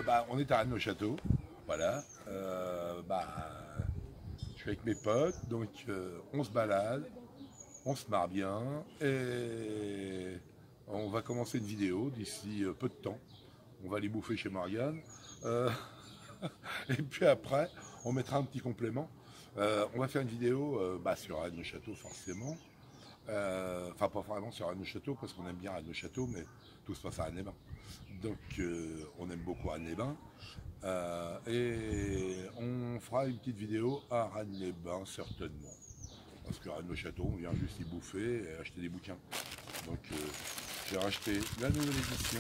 On est à Rennes-le-Château, voilà. Je suis avec mes potes, donc on se balade, on se marre bien et on va commencer une vidéo d'ici peu de temps. On va aller bouffer chez Morgane. Et puis après, on mettra un petit complément. On va faire une vidéo sur Rennes-le-Château forcément. Enfin, pas vraiment sur Rennes-le-Château parce qu'on aime bien Rennes-le-Château, mais tout se passe à Rennes-les-Bains. Donc, on aime beaucoup Rennes-les-Bains. Et on fera une petite vidéo à Rennes-les-Bains, certainement. Parce que Rennes-le-Château, on vient juste y bouffer et acheter des bouquins. Donc, j'ai racheté la nouvelle édition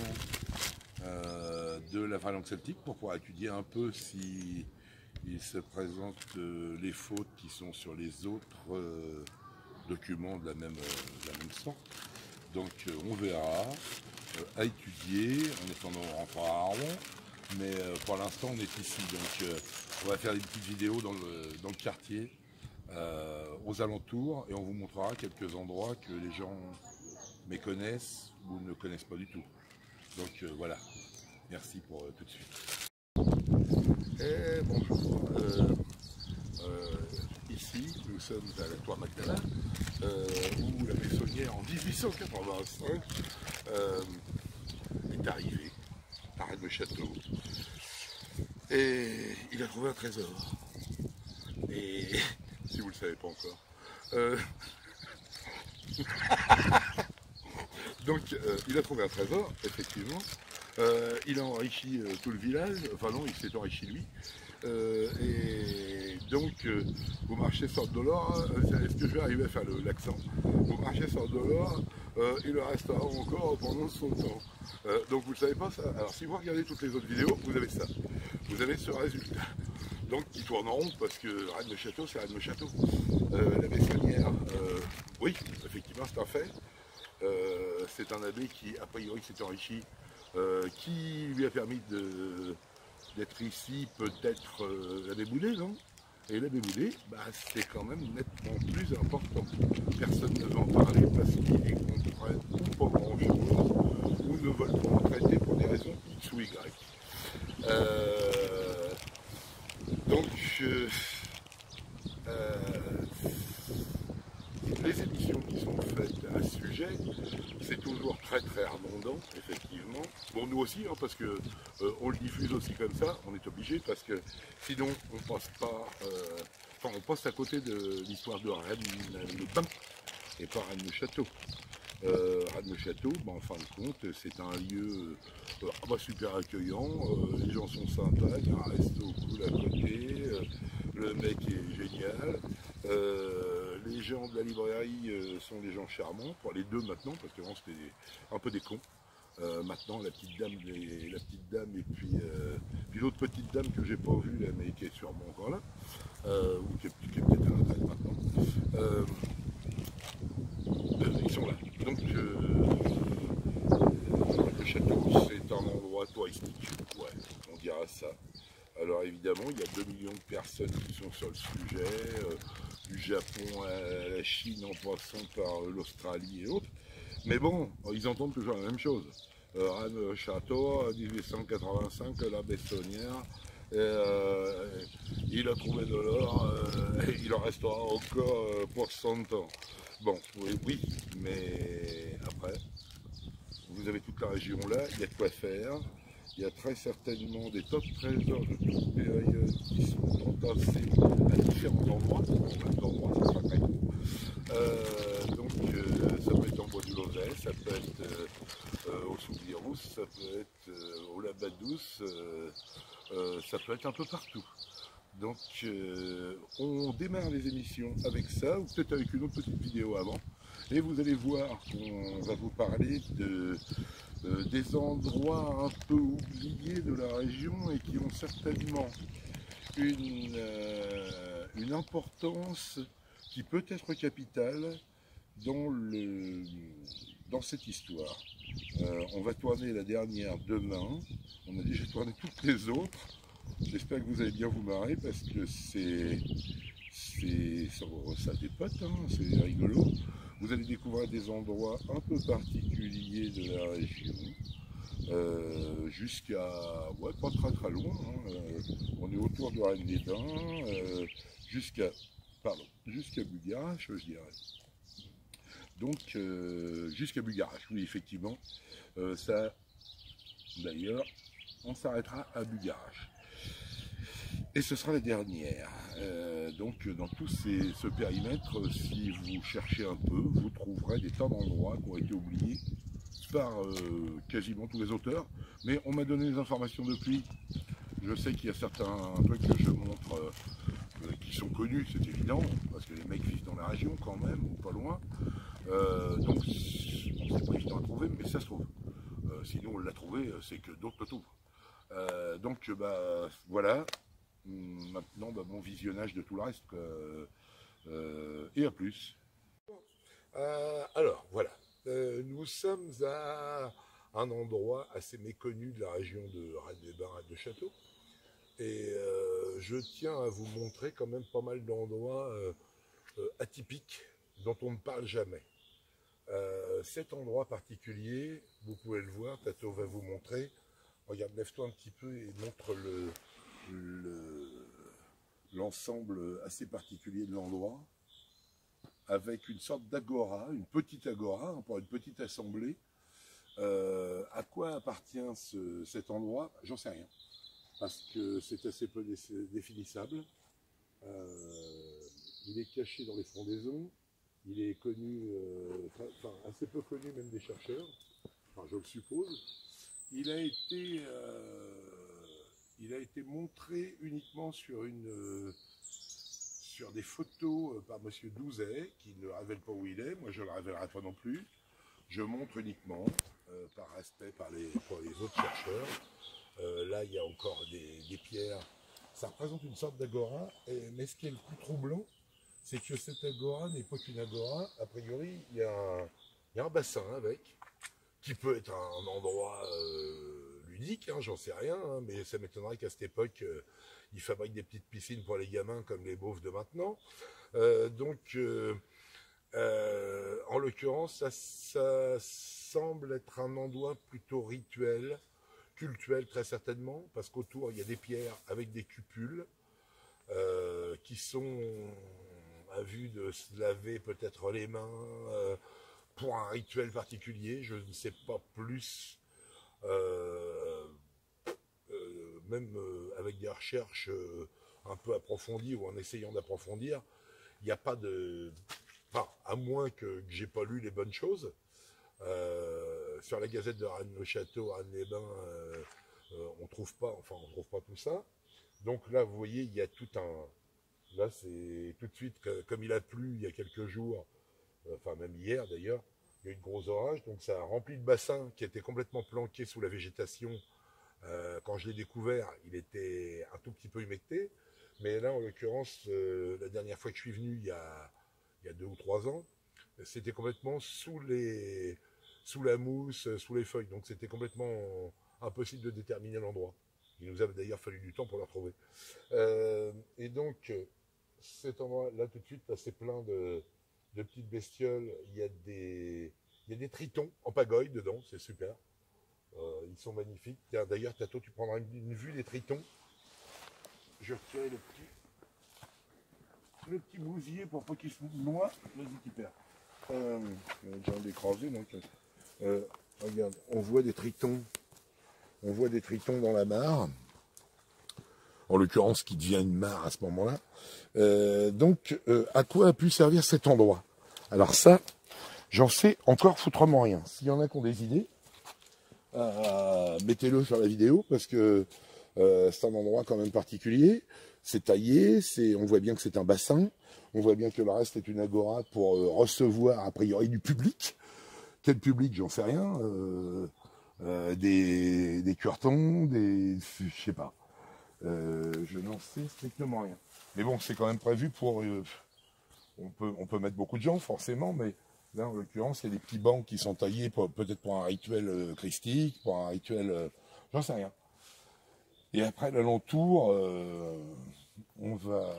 de la phalange celtique pour pouvoir étudier un peu si il se présente les fautes qui sont sur les autres documents de la même sorte. Donc on verra, à étudier, en attendant on rentrera à Rouen, mais pour l'instant on est ici, donc on va faire des petites vidéos dans le quartier, aux alentours, et on vous montrera quelques endroits que les gens méconnaissent ou ne connaissent pas du tout. Donc voilà, merci pour tout de suite. Et bonjour, ici nous sommes à la Tour Magdala, où la maçonnière en 1885 est arrivée à Rennes-le-Château et il a trouvé un trésor. Et si vous ne le savez pas encore, donc il a trouvé un trésor, effectivement. Il a enrichi tout le village, enfin non, il s'est enrichi lui. Et donc, vous marchez sur de l'or, est-ce que je vais arriver à faire l'accent? Vous marchez sur de l'or, il en restera encore pendant son temps. Donc vous ne le savez pas ça? Alors si vous regardez toutes les autres vidéos, vous avez ça. Vous avez ce résultat. Donc qui tourne en rond parce que Rennes-le-Château, c'est Rennes-le-Château. La maçonnière, oui, effectivement c'est un fait. C'est un abbé qui, a priori, s'est enrichi, qui lui a permis d'être ici, peut-être l'abbé Boudet, non? Et l'abbé Boudet, c'est quand même nettement plus important. Personne ne va en parler parce qu'ils y comprennent ou pas grand-chose, ou ne veulent pas en traiter pour des raisons X ou Y. Donc, les émissions qui sont faites à ce sujet, c'est toujours très très redondant, effectivement. Bon, nous aussi, hein, parce que on le diffuse aussi comme ça, on est obligé, parce que sinon on passe pas, on passe à côté de l'histoire de Rennes-les-Bains et pas Rennes-le-Château. Rennes-le-Château, en fin de compte, c'est un lieu super accueillant, les gens sont sympas, il y a un resto cool à côté, le mec est génial, les gens de la librairie sont des gens charmants, pour les deux maintenant, parce que avant c'était un peu des cons. Maintenant la petite dame et puis l'autre petite dame que j'ai pas vue là, mais qui est sûrement encore là, ou qui est peut-être à la retraite maintenant. Ils sont là. Donc le château, c'est un endroit touristique, ouais, on dira ça. Alors évidemment, il y a 2 millions de personnes qui sont sur le sujet, du Japon à la Chine en passant par l'Australie et autres. Mais bon, ils entendent toujours la même chose. Rennes-le-Château, 1885, la maçonnière, il a trouvé de l'or, il en restera encore pour 100 ans. Bon, oui, mais après, vous avez toute la région là, il y a de quoi faire. Il y a très certainement des top trésors de toute période qui sont entassés à différents endroits, au même endroit, ça sera très cool. Donc ça peut être en Bois du Lozay, ça peut être au Soubirous, ça peut être au Labadouce, ça peut être un peu partout. Donc on démarre les émissions avec ça, ou peut-être avec une autre petite vidéo avant. Et vous allez voir qu'on va vous parler des endroits un peu oubliés de la région et qui ont certainement une importance qui peut être capitale dans cette histoire. On va tourner la dernière demain, on a déjà tourné toutes les autres. J'espère que vous allez bien vous marrer parce que ça dépote, hein, c'est rigolo. Vous allez découvrir des endroits un peu particuliers de la région. jusqu'à, ouais, pas très très loin, hein, on est autour de Rennes-les-Bains, jusqu'à Bugarache, je dirais. Donc, jusqu'à Bugarache, oui, effectivement, ça, d'ailleurs, on s'arrêtera à Bugarache. Et ce sera la dernière. Donc dans tout ce périmètre, si vous cherchez un peu, vous trouverez des tas d'endroits qui ont été oubliés par quasiment tous les auteurs. Mais on m'a donné des informations depuis. Je sais qu'il y a certains trucs que je montre qui sont connus, c'est évident, parce que les mecs vivent dans la région quand même, ou pas loin. Donc c'est pas évident à trouver, mais ça se trouve. Sinon on l'a trouvé, c'est que d'autres le trouvent. Donc bah voilà. Maintenant, bah, bon visionnage de tout le reste. Et à plus. Alors, voilà. Nous sommes à un endroit assez méconnu de la région de Rennes-les-Bains, Rennes-le-Château. Et je tiens à vous montrer quand même pas mal d'endroits atypiques dont on ne parle jamais. Cet endroit particulier, vous pouvez le voir, Tato va vous montrer. Regarde, lève-toi un petit peu et montre l'ensemble assez particulier de l'endroit, avec une sorte d'agora, une petite agora, pour une petite assemblée. À quoi appartient cet endroit? J'en sais rien, parce que c'est assez peu définissable. Il est caché dans les frondaisons, il est connu, enfin assez peu connu même des chercheurs, enfin je le suppose. Il a été montré uniquement sur des photos par monsieur Douzet, qui ne révèle pas où il est. Moi, je ne le révélerai pas non plus. Je montre uniquement, par respect pour les autres chercheurs. Là, il y a encore des pierres. Ça représente une sorte d'agora, mais ce qui est le plus troublant, c'est que cette agora n'est pas qu'une agora. A priori, il y a un bassin avec, qui peut être un endroit ludique, hein, j'en sais rien, hein, mais ça m'étonnerait qu'à cette époque, ils fabriquent des petites piscines pour les gamins comme les beaufs de maintenant. Donc, en l'occurrence, ça semble être un endroit plutôt rituel, cultuel très certainement, parce qu'autour, il y a des pierres avec des cupules qui sont à vue de se laver peut-être les mains, pour un rituel particulier, je ne sais pas plus, même avec des recherches un peu approfondies ou en essayant d'approfondir, il n'y a pas de... Enfin, à moins que j'ai pas lu les bonnes choses, sur la Gazette de Rennes-le-Château, Rennes-les-Bains, on trouve pas tout ça. Donc là, vous voyez, il y a tout un... Là, c'est tout de suite, comme il a plu il y a quelques jours, enfin même hier d'ailleurs, il y a eu de gros orages, donc ça a rempli le bassin qui était complètement planqué sous la végétation. Quand je l'ai découvert, il était un tout petit peu humecté, mais là en l'occurrence, la dernière fois que je suis venu, il y a 2 ou 3 ans, c'était complètement sous la mousse, sous les feuilles, donc c'était complètement impossible de déterminer l'endroit. Il nous a d'ailleurs fallu du temps pour le retrouver. Et donc, cet endroit-là, tout de suite, c'est plein de petites bestioles. Il y a des tritons en pagaille dedans, c'est super. Ils sont magnifiques. D'ailleurs, Tato, tu prendras une vue des tritons. Je retirais le petit bousier pour pas qu'il se noie. Vas-y, tu perds. J'ai un écrasé, donc. Regarde, on voit des tritons. On voit des tritons dans la mare. En l'occurrence, qui devient une mare à ce moment-là. Donc, à quoi a pu servir cet endroit? Alors ça, j'en sais encore foutrement rien. S'il y en a qui ont des idées, mettez-le sur la vidéo, parce que c'est un endroit quand même particulier. C'est taillé, on voit bien que c'est un bassin. On voit bien que le reste est une agora pour recevoir, a priori, du public. Quel public, j'en sais rien. Des curetons, je sais pas. Je n'en sais strictement rien. Mais bon, c'est quand même prévu pour... on peut mettre beaucoup de gens, forcément, mais là, en l'occurrence, il y a des petits bancs qui sont taillés peut-être pour un rituel christique, pour un rituel... j'en sais rien. Et après, l'alentour, on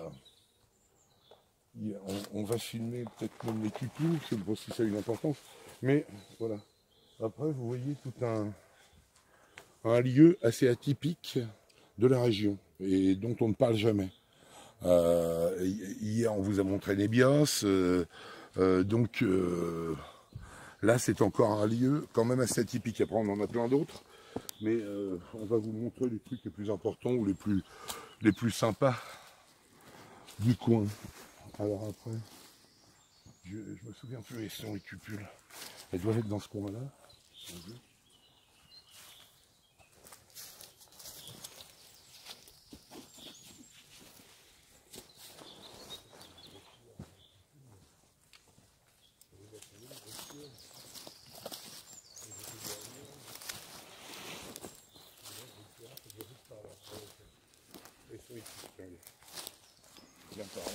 va filmer peut-être même les cupules, je ne sais pas si ça a une importance, mais voilà. Après, vous voyez tout un un lieu assez atypique de la région et dont on ne parle jamais. Hier, on vous a montré les bios, là, c'est encore un lieu quand même assez atypique. Après, on en a plein d'autres, mais on va vous montrer les trucs les plus importants ou les plus sympas du coin. Alors après, je me souviens plus, elles sont les cupules. Elles doivent être dans ce coin-là. Viens par là.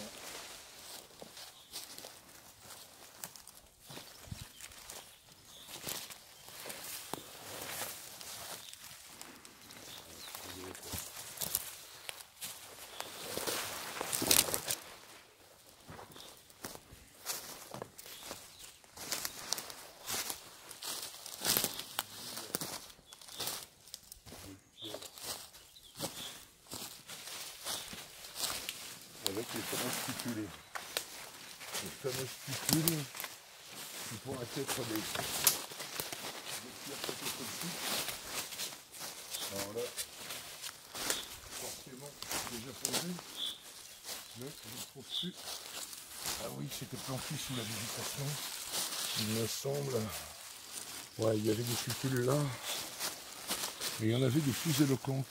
Avec les fameux stipulés. Les fameux stipules qui pourraient être des pierres phototoxiques. Alors là, forcément, déjà posé, mais je ne trouve plus. Ah oui, c'était planté sous la végétation, il me semble. Ouais, il y avait des stipules là, mais il y en avait de plus éloquentes.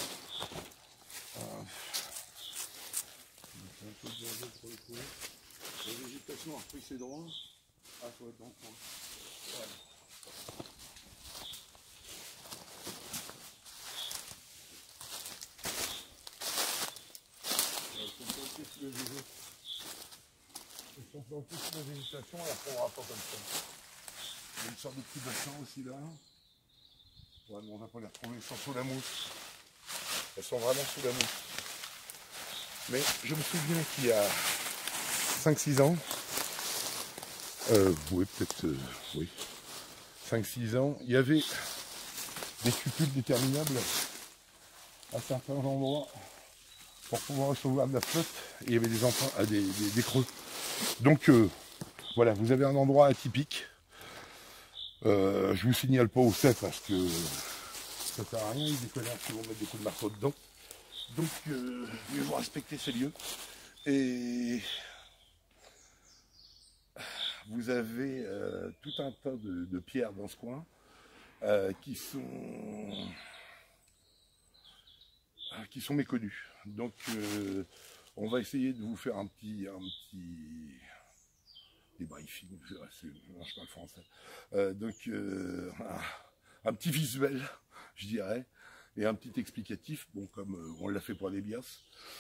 Un peu de verdure pour le coup. La végétation a repris ses droits. Ah, faut être dans le coin. Voilà. Ils sont plantés sous la végétation. Ils sont plantés sous la végétation et après on rapport comme ça. Il y a une sorte de petit bassin aussi là. Ouais, mais on va pas les retrouver, ils sont sous la mousse. Elles sont vraiment sous la mousse. Mais je me souviens qu'il y a 5-6 ans, oui, peut-être, oui, 5-6 ans, il y avait des cupules déterminables à certains endroits pour pouvoir recevoir de la flotte, et il y avait des emprunts, des creux. Donc, voilà, vous avez un endroit atypique. Je vous signale pas où c'est parce que ça sert à rien, les connards qui vont mettre des coups de marteau dedans. Donc, mieux vaut respecter ces lieux. Et vous avez tout un tas de pierres dans ce coin qui sont méconnues. Donc, on va essayer de vous faire un petit débriefing, je marche pas le français. Un petit visuel, je dirais, et un petit explicatif, bon, comme on l'a fait pour les bias.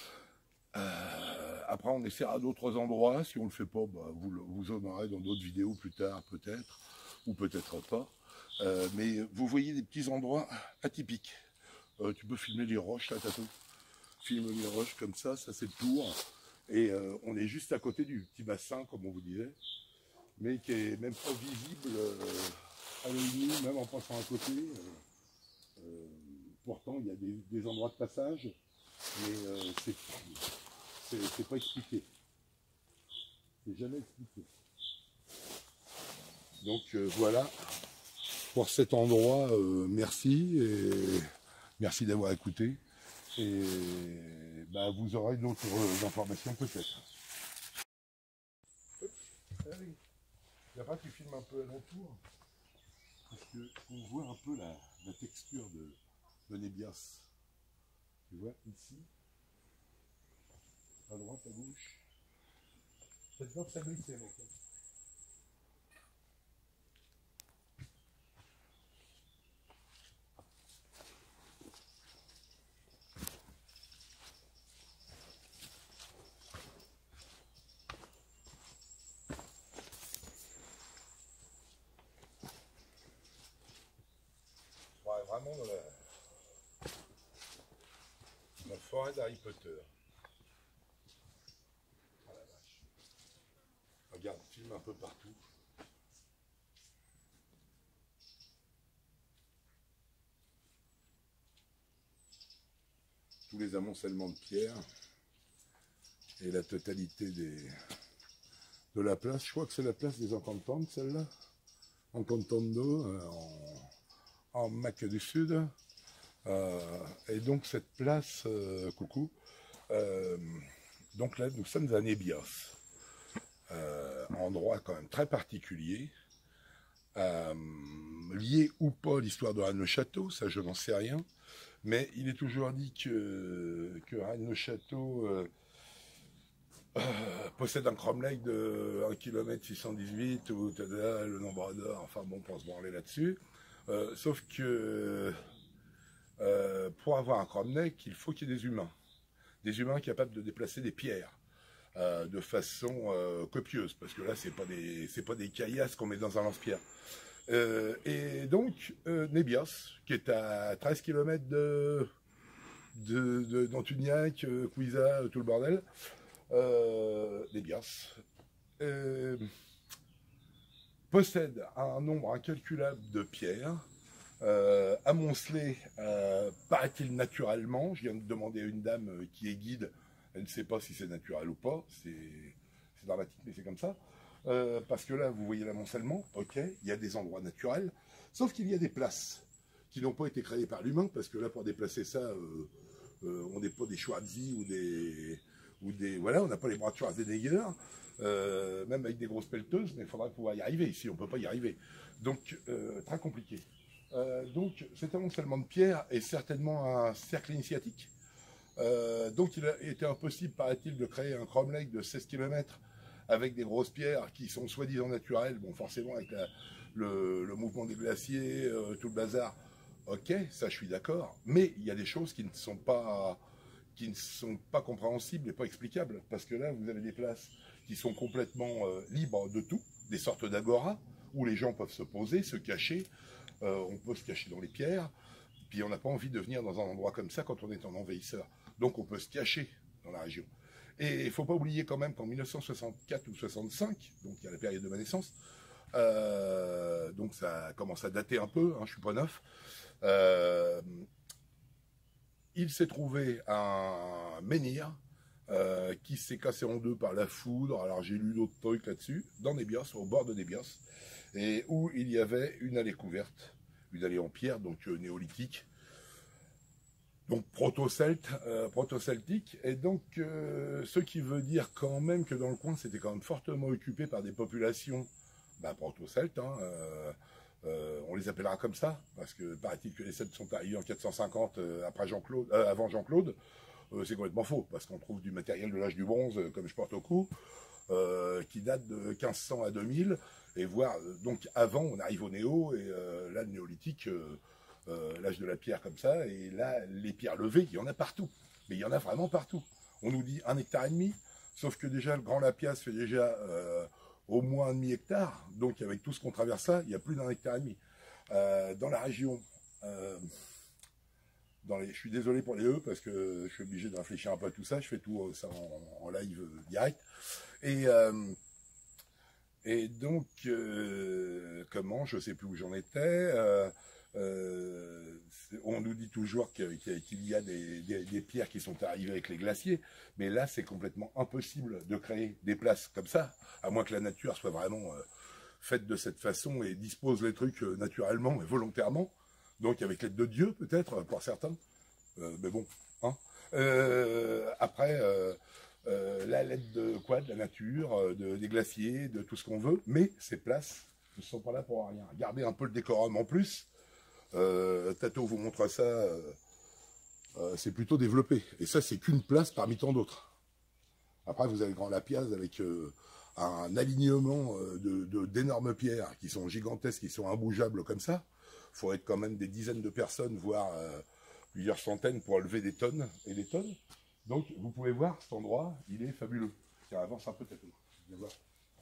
Après, on essaiera d'autres endroits. Si on ne le fait pas, bah, vous en aurez dans d'autres vidéos plus tard, peut-être, ou peut-être pas. Mais vous voyez des petits endroits atypiques. Tu peux filmer les roches, là, Tato. Filme les roches comme ça c'est le tour. Et on est juste à côté du petit bassin, comme on vous disait, mais qui est même pas visible à l'œil nu, même en passant à côté. Pourtant, il y a des endroits de passage, mais c'est pas expliqué. C'est jamais expliqué. Donc voilà, pour cet endroit, merci, et merci d'avoir écouté. Et bah, vous aurez d'autres informations peut-être. Allez, là-bas tu filmes un peu alentour, parce qu'on voit un peu la texture de Nébias. Tu vois, ici, à droite, à gauche. Cette box ça glissait en fait. Ouais, vraiment dans la forêt d'Harry Potter. Oh la vache. Regarde, filme un peu partout. tous les amoncellements de pierres et la totalité de la place. Je crois que c'est la place des Encantantes, celle-là. Encantando, en Mac du Sud. Et donc cette place, coucou, donc là nous sommes à Nébios, endroit quand même très particulier, lié ou pas à l'histoire de Rennes-le-Château, ça je n'en sais rien, mais il est toujours dit que Rennes-le-Château possède un cromlech de 1 km 618 ou le nombre d'or, enfin bon, pour se branler là-dessus, sauf que pour avoir un cromlech, il faut qu'il y ait des humains capables de déplacer des pierres de façon copieuse, parce que là c'est pas des caillasses qu'on met dans un lance-pierre. Et donc Nébios, qui est à 13 km d'Antuniac, Couisa, tout le bordel, Nébios possède un nombre incalculable de pierres, amoncelées, paraît-il naturellement. Je viens de demander à une dame qui est guide, elle ne sait pas si c'est naturel ou pas, c'est dramatique mais c'est comme ça. Parce que là, vous voyez l'amoncellement, ok, il y a des endroits naturels, sauf qu'il y a des places qui n'ont pas été créées par l'humain, parce que là, pour déplacer ça, on n'est pas des Schwarzy ou des voilà, on n'a pas les bras de Schwarzenegger, même avec des grosses pelleteuses, mais il faudra pouvoir y arriver. Ici, on ne peut pas y arriver. Donc, très compliqué. Donc, cet amoncellement de pierres est certainement un cercle initiatique. Donc, il a été impossible, paraît-il, de créer un cromlech de 16 km avec des grosses pierres qui sont soi-disant naturelles, bon forcément avec le mouvement des glaciers, tout le bazar, ok, ça je suis d'accord, mais il y a des choses qui ne sont pas compréhensibles et pas explicables, parce que là vous avez des places qui sont complètement libres de tout, des sortes d'agora, où les gens peuvent se poser, se cacher, on peut se cacher dans les pierres, puis on n'a pas envie de venir dans un endroit comme ça quand on est en envahisseur, donc on peut se cacher dans la région. Et il ne faut pas oublier quand même qu'en 1964 ou 65, donc il y a la période de ma naissance, donc ça commence à dater un peu, hein, je ne suis pas neuf, il s'est trouvé un menhir qui s'est cassé en deux par la foudre, alors j'ai lu d'autres trucs là-dessus, dans Nébios, au bord de Nébios, et où il y avait une allée couverte, une allée en pierre, donc néolithique, donc proto-celtique, et donc ce qui veut dire quand même que dans le coin c'était quand même fortement occupé par des populations proto-celtes, hein, on les appellera comme ça, parce que paraît-il que les Celtes sont arrivés en 450 avant Jean-Claude, c'est complètement faux, parce qu'on trouve du matériel de l'âge du bronze, comme je porte au cou, qui date de 1500 à 2000, et voire, donc avant on arrive au néo, et là le néolithique, l'âge de la pierre comme ça, et là les pierres levées, il y en a partout, mais il y en a vraiment partout. On nous dit 1,5 hectare, sauf que déjà le Grand Lapias fait déjà au moins 1,5 hectare, donc avec tout ce qu'on traverse là, il y a plus d'1,5 hectare. Dans la région, je suis désolé pour les E, parce que je suis obligé de réfléchir un peu à tout ça, je fais tout ça en live direct, et donc, comment, je ne sais plus où j'en étais, on nous dit toujours qu'il y a des pierres qui sont arrivées avec les glaciers, mais là c'est complètement impossible de créer des places comme ça, à moins que la nature soit vraiment faite de cette façon et dispose les trucs naturellement et volontairement, donc avec l'aide de Dieu peut-être pour certains, mais bon, hein. Après, la l'aide de quoi, de la nature, des glaciers, de tout ce qu'on veut, mais ces places ne sont pas là pour rien. Gardez un peu le décorum en plus. Tato vous montre ça, c'est plutôt développé. Et ça, c'est qu'une place parmi tant d'autres. Après, vous avez le Grand Lapiaz avec un alignement d'énormes pierres qui sont gigantesques, qui sont imbougeables comme ça. Il faut être quand même des dizaines de personnes, voire plusieurs centaines pour lever des tonnes et des tonnes. Donc, vous pouvez voir, cet endroit, il est fabuleux. Tiens, avance un peu, Tato. Viens voir.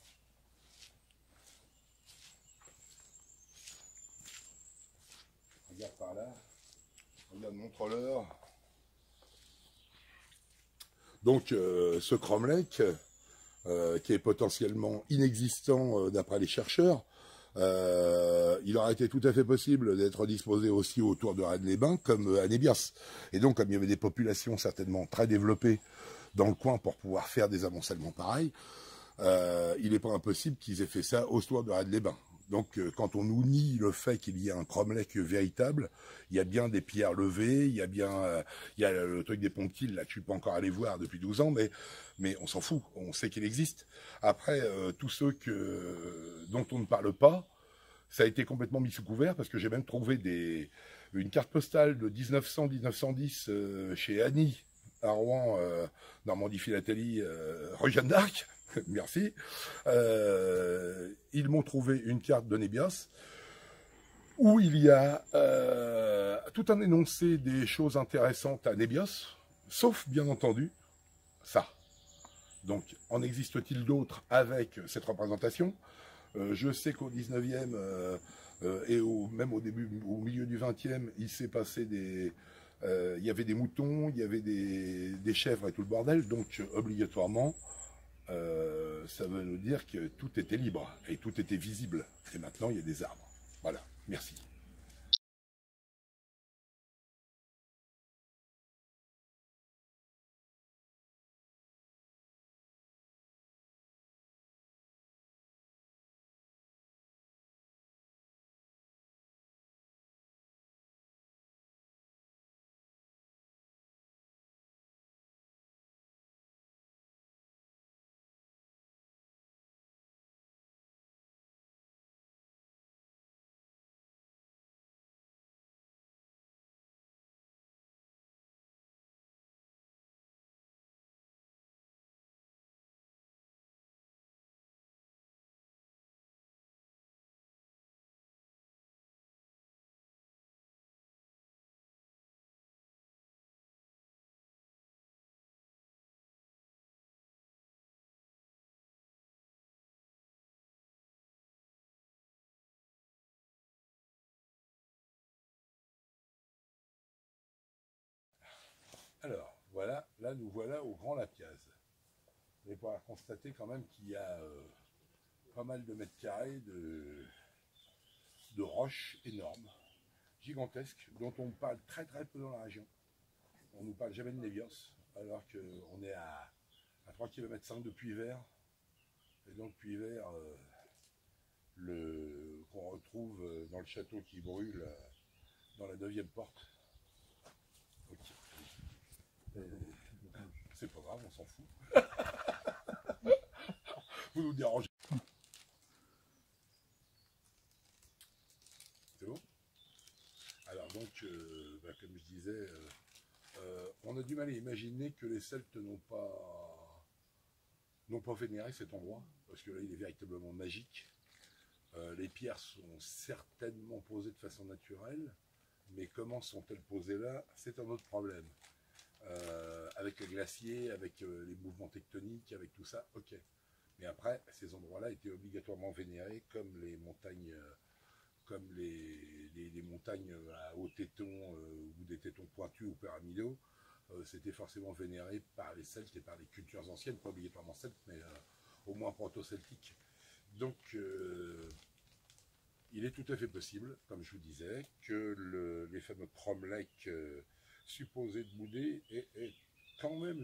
Regarde par là, regarde, montre-leur. Donc, ce cromlech, qui est potentiellement inexistant d'après les chercheurs, Il aurait été tout à fait possible d'être disposé aussi autour de Rennes-les-Bains comme à Nébias. Et donc, comme il y avait des populations certainement très développées dans le coin pour pouvoir faire des amoncellements pareils, il n'est pas impossible qu'ils aient fait ça autour de Rennes-les-Bains. Donc, quand on nous nie le fait qu'il y ait un cromlech véritable, il y a bien des pierres levées, il y a bien il y a le truc des ponctiles, là, que je suis pas encore allé voir depuis 12 ans, mais on s'en fout, on sait qu'il existe. Après, tous ceux dont on ne parle pas, ça a été complètement mis sous couvert, parce que j'ai même trouvé une carte postale de 1900-1910 chez Annie, à Rouen, Normandie-Philatélie, rue Jeanne d'Arc. Merci. Ils m'ont trouvé une carte de Nébias où il y a tout un énoncé des choses intéressantes à Nébias, sauf bien entendu ça. Donc, en existe-t-il d'autres avec cette représentation? Je sais qu'au 19e et même au milieu du 20e, il s'est passé il y avait des moutons, il y avait des chèvres et tout le bordel, donc obligatoirement, ça veut nous dire que tout était libre et tout était visible. Et maintenant, il y a des arbres. Voilà, merci. Alors, voilà, là nous voilà au Grand Lapiaz. Vous allez pouvoir constater quand même qu'il y a pas mal de mètres carrés de roches énormes, gigantesques, dont on parle très très peu dans la région. On ne nous parle jamais de Nébias, alors qu'on est à 3,5 km de Puyvert. Et donc Puyvert, qu'on retrouve dans le château qui brûle dans la 9e porte. Okay. C'est pas grave, on s'en fout. Vous nous dérangez. C'est bon? Alors donc, comme je disais, on a du mal à imaginer que les Celtes n'ont pas vénéré cet endroit, parce que là il est véritablement magique. Les pierres sont certainement posées de façon naturelle, mais comment sont-elles posées là? C'est un autre problème. Avec les glaciers, avec les mouvements tectoniques, avec tout ça, ok. Mais après, ces endroits-là étaient obligatoirement vénérés comme les montagnes, les montagnes à hauts tétons ou des tétons pointus ou pyramidaux. C'était forcément vénéré par les Celtes et par les cultures anciennes, pas obligatoirement celtes, mais au moins proto-celtiques. Donc, il est tout à fait possible, comme je vous disais, que les fameux cromlechs supposés de bouder aient quand même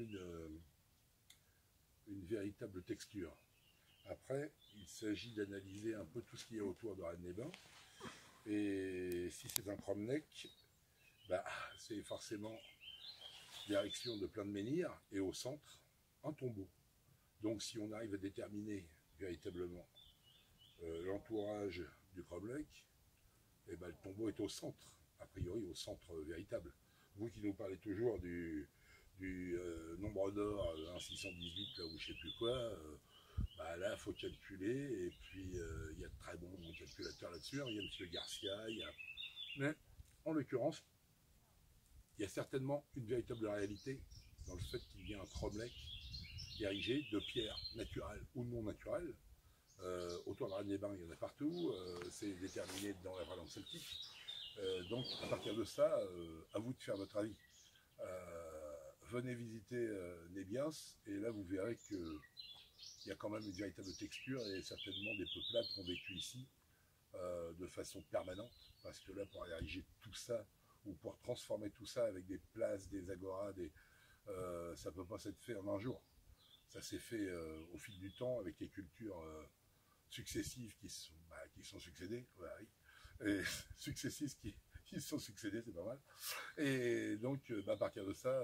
une véritable texture. Après, il s'agit d'analyser un peu tout ce qu'il y a autour de Rennes-les-Bains. Et si c'est un cromlech, c'est forcément direction de plein de menhirs, et au centre, un tombeau. Donc si on arrive à déterminer véritablement l'entourage du cromlech, le tombeau est au centre, a priori au centre véritable. Vous qui nous parlez toujours du nombre d'or 1618, là où je ne sais plus quoi, là il faut calculer, et puis il y a de très bons calculateurs là-dessus, il y a M. Garcia, mais en l'occurrence, il y a certainement une véritable réalité dans le fait qu'il y a un cromlech érigé de pierres naturelles ou non naturelles. Autour de Rennes-les-Bains, il y en a partout, c'est déterminé dans la Valence celtique. Donc à partir de ça, à vous de faire votre avis. Venez visiter Nébias, et là vous verrez qu'il y a quand même une véritable texture, et certainement des peuplades qui ont vécu ici de façon permanente, parce que là, pour ériger tout ça, ou pour transformer tout ça avec des places, des agoras, ça ne peut pas s'être fait en un jour. Ça s'est fait au fil du temps avec les cultures successives qui sont succédées, oui, et successives qui sont succédées, c'est pas mal. Et donc, à partir de ça,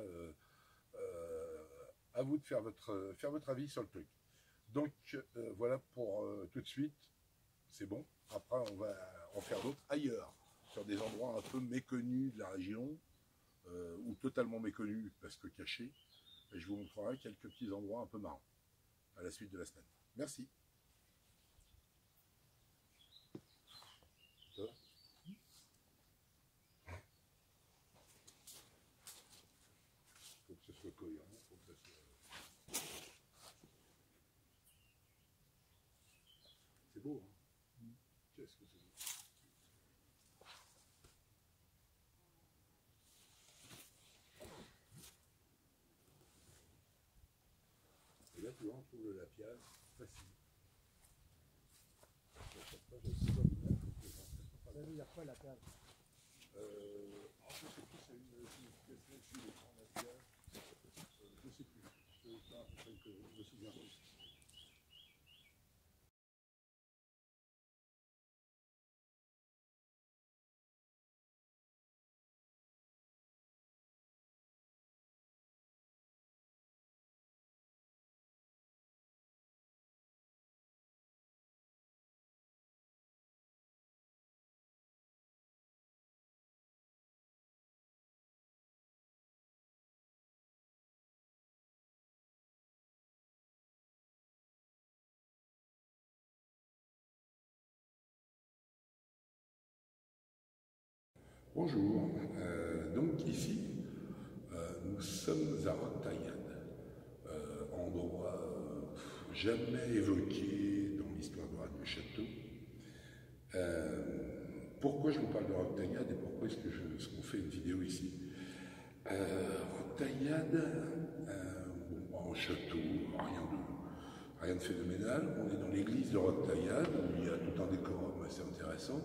à vous de faire votre avis sur le truc. Donc, voilà pour tout de suite. C'est bon. Après, on va en faire d'autres ailleurs, sur des endroits un peu méconnus de la région, ou totalement méconnus parce que cachés. Et je vous montrerai quelques petits endroits un peu marrants à la suite de la semaine. Merci. Ça va ? Faut que ce soit cohérent, faut que ça soit... C'est beau, hein? Qu'est-ce que c'est beau. Et là, tu vois, on trouve le lapiage facile. Il y a quoi la cage? Je sais plus, c'est une signification sur les grands lapiages. Je sais plus. C'est pas celle que je me souviens plus. Bonjour, donc ici, nous sommes à Rottayane, endroit jamais évoqué dans l'histoire de Radio-Château. Pourquoi je vous parle de Rottayane et pourquoi est-ce qu'on fait une vidéo ici? Rottayane, bon, en château, rien de phénoménal. On est dans l'église de Rottayane, où il y a tout un décorum assez intéressant.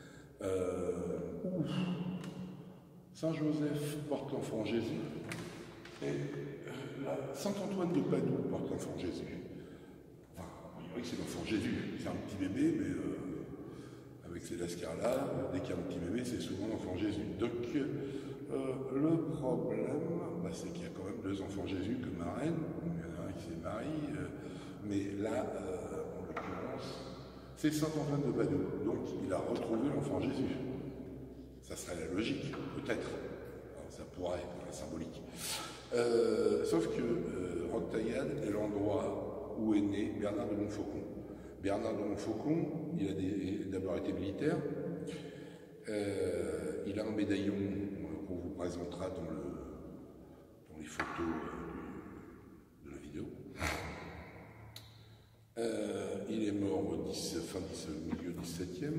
Saint-Joseph porte l'enfant Jésus et Saint-Antoine de Padoue porte l'enfant Jésus. Enfin, oui, c'est l'enfant Jésus, c'est un petit bébé, mais avec ces lascars-là, dès qu'il y a un petit bébé, c'est souvent l'enfant Jésus. Donc, le problème, c'est qu'il y a quand même deux enfants Jésus que marraine. Il y en a un qui s'est marié, mais là, en l'occurrence, c'est Saint-Antoine de Padoue. Donc, il a retrouvé l'enfant Jésus. Ça serait la logique, peut-être. Ça pourrait être symbolique. Sauf que Rottayane est l'endroit où est né Bernard de Montfaucon. Bernard de Montfaucon, il a d'abord été militaire. Il a un médaillon qu'on vous présentera dans les photos de la vidéo. Il est mort au milieu 17e.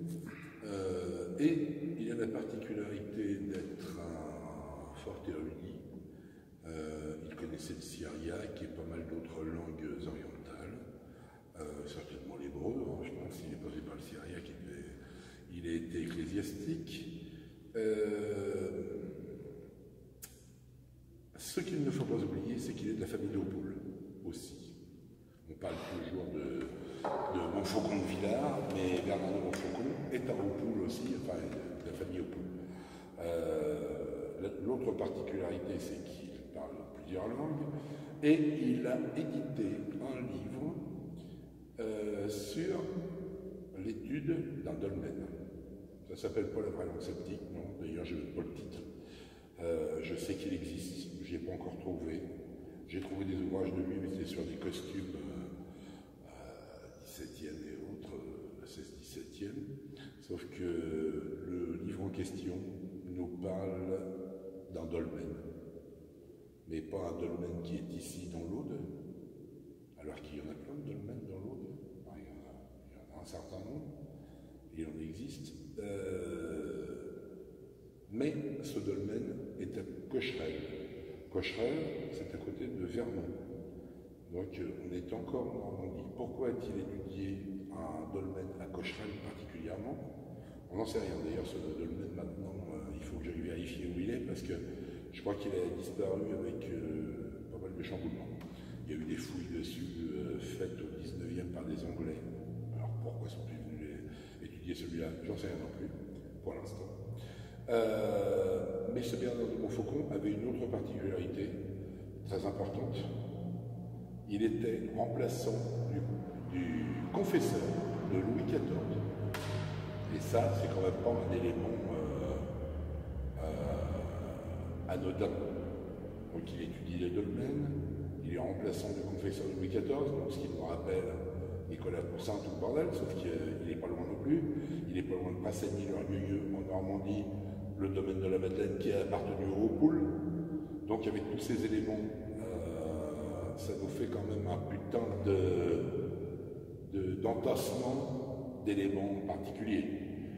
Et il a la particularité d'être un fort érudit. Il connaissait le syriaque et pas mal d'autres langues orientales, certainement l'hébreu, hein, je pense qu'il est passé par le syriaque, il a été ecclésiastique. Ce qu'il ne faut pas oublier, c'est qu'il est de la famille d'Opoules aussi. On parle toujours de Montfaucon de Villars, mais Bernard de Montfaucon est un Opoules aussi, enfin de la famille Opoules. L'autre particularité, c'est qu'il parle plusieurs langues, et il a édité un livre sur l'étude d'un dolmen. Ça s'appelle pas la vraie langue sceptique, non, d'ailleurs je n'ai pas le titre. Je sais qu'il existe, je n'ai pas encore trouvé. J'ai trouvé des ouvrages de lui, mais c'était sur des costumes 17e et autres, 16-17e. Sauf que le livre en question nous parle d'un dolmen. Mais pas un dolmen qui est ici dans l'Aude, alors qu'il y en a plein de dolmens dans l'Aude. Enfin, il y en a un certain nombre, il en existe. Mais ce dolmen est à Cocherel. Cocherel, c'est à côté de Vernon. Donc on est encore en Normandie. Pourquoi a-t-il étudié un dolmen à Cocherel particulièrement? apparemment. On n'en sait rien d'ailleurs sur le dolmen maintenant, il faut que j'aille vérifier où il est parce que je crois qu'il a disparu avec pas mal de chamboulements. Il y a eu des fouilles dessus faites au 19e par des Anglais. Alors pourquoi sont-ils venus étudier celui-là? J'en sais rien non plus, pour l'instant. Mais ce Bernard de Montfaucon avait une autre particularité très importante. Il était remplaçant du confesseur de Louis XIV. Et ça, c'est quand même pas un élément anodin. Donc il étudie les dolmens, il est remplaçant du confesseur de Louis XIV, donc ce qui nous rappelle Nicolas Poussin, tout le bordel, sauf qu'il n'est pas loin non plus. Il est pas loin de Passagny-le-Rieux en Normandie, le domaine de la Madeleine qui a appartenu aux poules. Donc avec tous ces éléments, ça nous fait quand même un putain d'entassement d'éléments particuliers.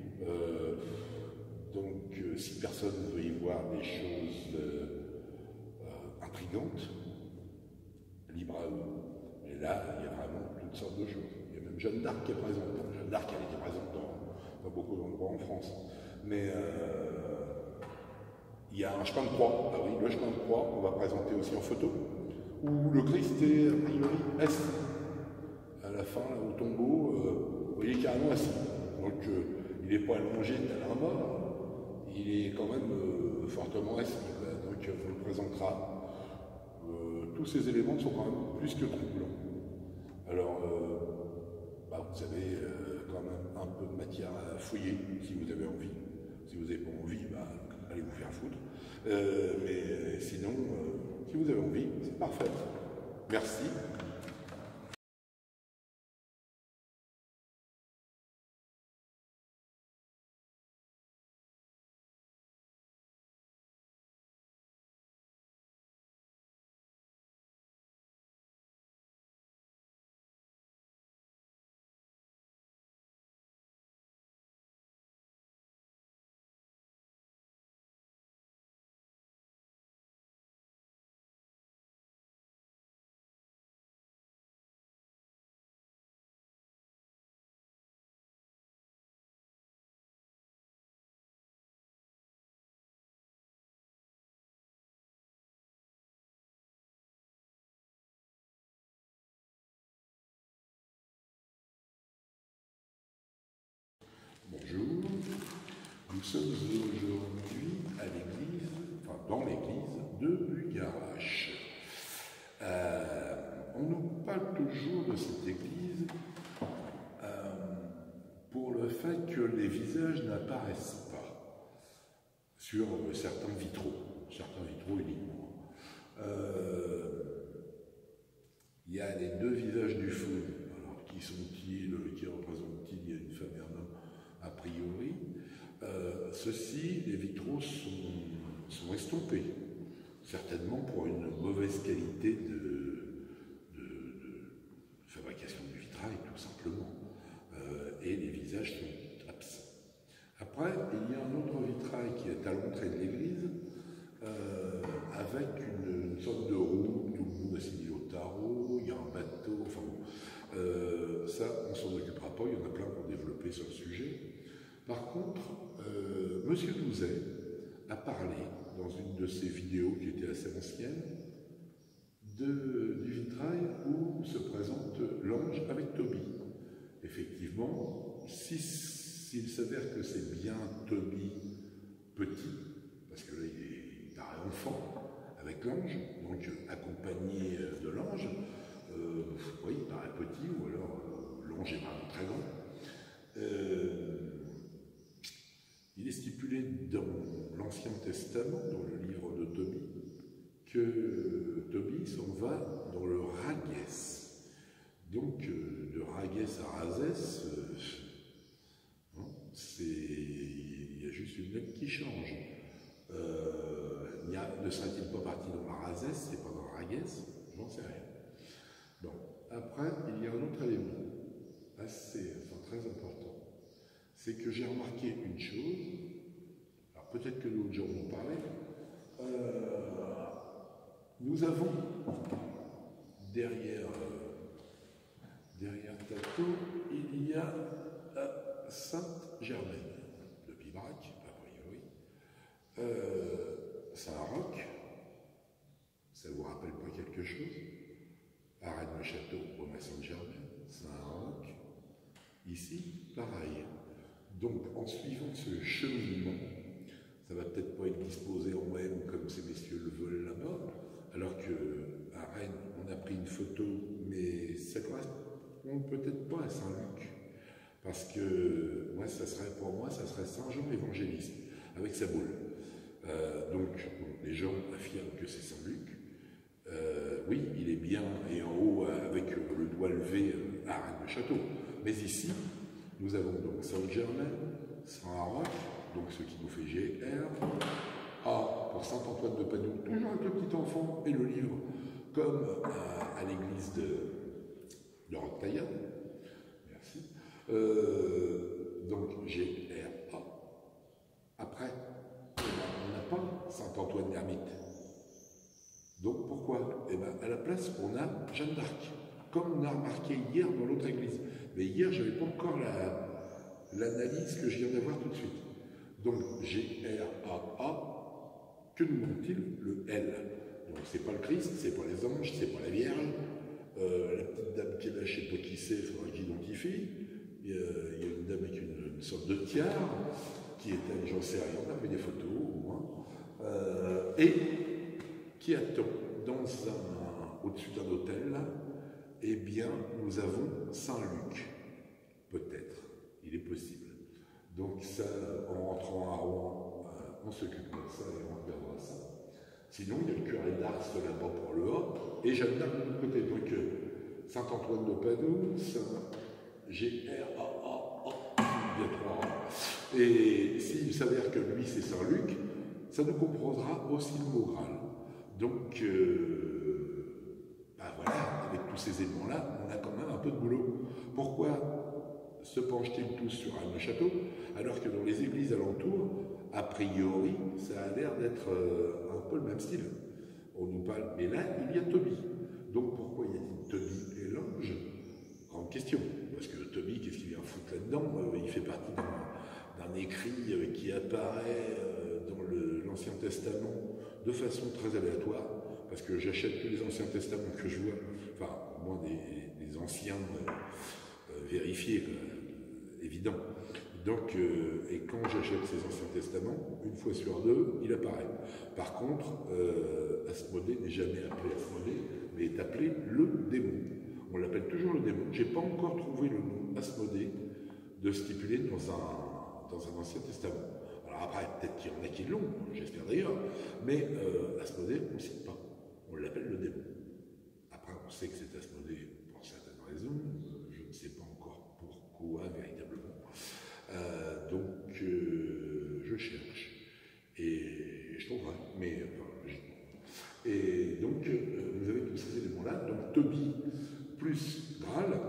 Donc si personne ne veut y voir des choses intrigantes, libre à eux. Et là, il y a vraiment toutes sortes de choses. Il y a même Jeanne d'Arc qui est présente. Jeanne d'Arc, elle était présente dans pas beaucoup d'endroits en France. Mais il y a un chemin de croix. Ah oui, le chemin de croix, on va présenter aussi en photo, où le Christ est a priori assis. À la fin, là, au tombeau, il est carrément assis. Donc il n'est pas allongé tel un mort, il est quand même fortement assis. Donc on le présentera. Tous ces éléments sont quand même plus que troublants. Alors, vous avez quand même un peu de matière à fouiller si vous avez envie. Si vous n'avez pas envie, allez vous faire foutre. Mais sinon, si vous avez envie, c'est parfait. Merci. Bonjour, nous sommes aujourd'hui à l'église, enfin dans l'église de Bugarache. On nous parle toujours de cette église pour le fait que les visages n'apparaissent pas sur certains vitraux uniquement. Il y a les deux visages du fond. Alors, qui sont-ils? Qui représentent-ils? Il y a une femme et un homme a priori. Ceux-ci, les vitraux sont estompés, certainement pour une mauvaise qualité de fabrication du vitrail, tout simplement. Et les visages sont absents. Après, il y a un autre vitrail qui est à l'entrée de l'église, avec une sorte de roue, tout le monde est signé au tarot, il y a un bateau, enfin bon, ça on s'en occupera pas, il y en a plein qui ont développé sur le sujet. Par contre, Monsieur Douzet a parlé dans une de ses vidéos qui était assez ancienne du vitrail où se présente l'ange avec Toby. Effectivement, s'il s'avère que c'est bien Toby petit, parce que là il paraît enfant avec l'ange, donc accompagné de l'ange, oui, il paraît petit, ou alors l'ange est vraiment très grand. Il est stipulé dans l'Ancien Testament, dans le livre de Tobie, que Tobie s'en va dans le Ragès. Donc, de Ragès à Razès, il y a juste une lettre qui change. Ne serait-il pas parti dans la Razès, c'est pas dans la Ragès? J'en sais rien. Bon, après, il y a un autre élément très important. C'est que j'ai remarqué une chose, alors peut-être que d'autres gens vont parler, nous avons derrière Tato, il y a Sainte-Germaine de Pibrac, a priori. Saint-Roch, ça vous rappelle pas quelque chose? Arène-le-Château, Romain Sainte-Germaine, Saint-Roch. Ici, pareil. Donc, en suivant ce cheminement, ça va peut-être pas être disposé en même comme ces messieurs le veulent là-bas, alors qu'à Rennes, on a pris une photo, mais ça correspond peut-être pas à Saint-Luc, parce que moi, pour moi, ça serait Saint-Jean évangéliste, avec sa boule. Donc, bon, les gens affirment que c'est Saint-Luc. Oui, il est bien, et en haut, avec le doigt levé, à Rennes-le-Château. Mais ici, nous avons donc Sainte-Germaine, Saint-Roch, donc ce qui nous fait GR, A pour Saint-Antoine de Padoue, toujours avec le petit enfant et le livre, comme à l'église de Roquetaillade. Merci. Donc GR, A. Après, on n'a pas Saint-Antoine l'Ermite. Donc pourquoi? Eh bien, à la place, on a Jeanne d'Arc, comme on a remarqué hier dans l'autre église. Mais hier, je n'avais pas encore l'analyse que je viens d'avoir tout de suite. Donc, G-R-A-A, que nous manque-t-il? Le L. Donc, c'est pas le Christ, c'est pas les anges, c'est pas la Vierge. La petite dame qui est là, je ne sais pas qui c'est, il faudra que j'identifie. Il y a une dame avec une sorte de tiare, qui est, j'en sais rien, on a fait des photos au moins. Et qui attend au-dessus d'un hôtel, eh bien, nous avons Saint-Luc, peut-être, il est possible. Donc ça, en rentrant à Rouen, on s'occupe de ça et on regardera ça. Sinon, il y a le curé d'Ars là-bas pour le A, et Jeanne d'Arc de l'autre côté. Donc Saint-Antoine de Padoue, Saint-G-R-A-A-A, il y a 3 A. Et s'il s'avère que lui, c'est Saint-Luc, ça nous composera aussi le mot Graal. Donc, ben voilà, avec tous ces éléments-là, on a quand même un peu de boulot. Pourquoi se penchent-ils tous sur Rennes-le-Château, alors que dans les églises alentours, a priori, ça a l'air d'être un peu le même style. On nous parle, mais là, il y a Toby. Donc pourquoi y a-t-il Toby et l'ange? Grande question, parce que Toby, qu'est-ce qu'il vient foutre là-dedans? Il fait partie d'un écrit qui apparaît dans l'Ancien Testament de façon très aléatoire, parce que j'achète que les Anciens Testaments que je vois, enfin, au moins des anciens vérifiés, évident. Donc, et quand j'achète ces Anciens Testaments, une fois sur deux, il apparaît. Par contre, Asmodée n'est jamais appelé Asmodée, mais est appelé le démon. On l'appelle toujours le démon. Je n'ai pas encore trouvé le nom Asmodée de stipuler dans un Ancien Testament. Alors après, peut-être qu'il y en a qui l'ont, j'espère d'ailleurs, mais Asmodée, on ne cite pas. On l'appelle le démon. Après, on sait que c'est Asmodée pour certaines raisons, je ne sais pas encore pourquoi véritablement. Donc, je cherche et je trouverai, mais enfin, et donc, vous avez tous ces éléments-là. Donc, Toby plus Graal,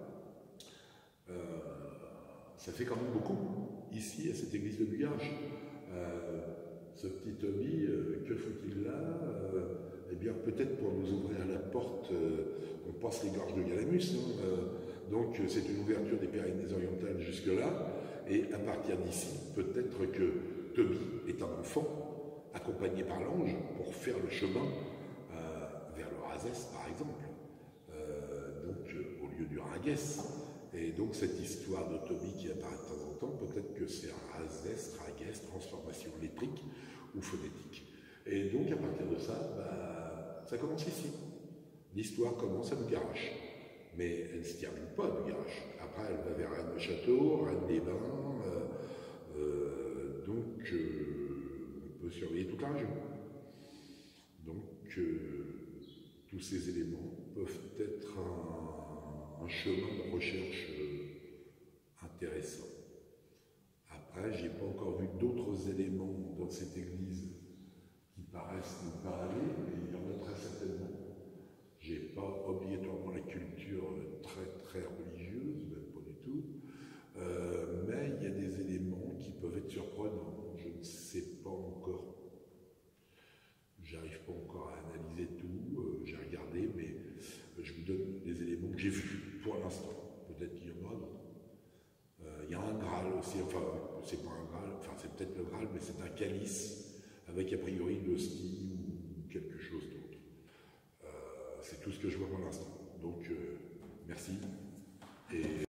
ça fait quand même beaucoup ici à cette église de Bugarge. Ce petit Toby, que faut-il là? Eh bien, peut-être pour nous ouvrir la porte, on passe les gorges de Galamus. Donc, c'est une ouverture des Pyrénées-Orientales jusque-là. Et à partir d'ici, peut-être que Toby est un enfant accompagné par l'ange pour faire le chemin vers le Razès, par exemple, donc au lieu du Ragès. Et donc cette histoire de Toby qui apparaît de temps en temps, peut-être que c'est un Razès, Ragès, transformation lettrique ou phonétique. Et donc à partir de ça, ça commence ici. L'histoire commence à Bugarache. Mais elle ne se termine pas à Bugarache. Après, elle va vers Rennes-le-Château, Rennes-les-Bains, donc on peut surveiller toute la région. Donc, tous ces éléments peuvent être un chemin de recherche intéressant. Après, je n'ai pas encore vu d'autres éléments dans cette église qui paraissent nous parler, mais il y en a très certainement. Je n'ai pas obligatoirement la culture très religieuse, même pas du tout, mais il y a des éléments qui peuvent être surprenants. Je ne sais pas encore, j'arrive pas encore à analyser tout, j'ai regardé, mais je vous donne des éléments que j'ai vus pour l'instant. Peut-être qu'il y en aura d'autres. Il y a un Graal c'est pas un Graal, enfin c'est peut-être le Graal, mais c'est un calice avec a priori de l'hostie ou quelque chose d'autre. C'est tout ce que je vois pour l'instant. Donc merci et